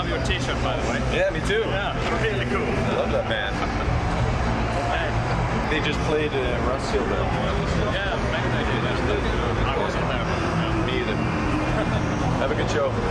love your t-shirt, by the way. Yeah, me too. Yeah, really cool. I love that band. They just played Ross Hill though. Yeah, maybe they did. I wasn't there. Me either. Have a good show.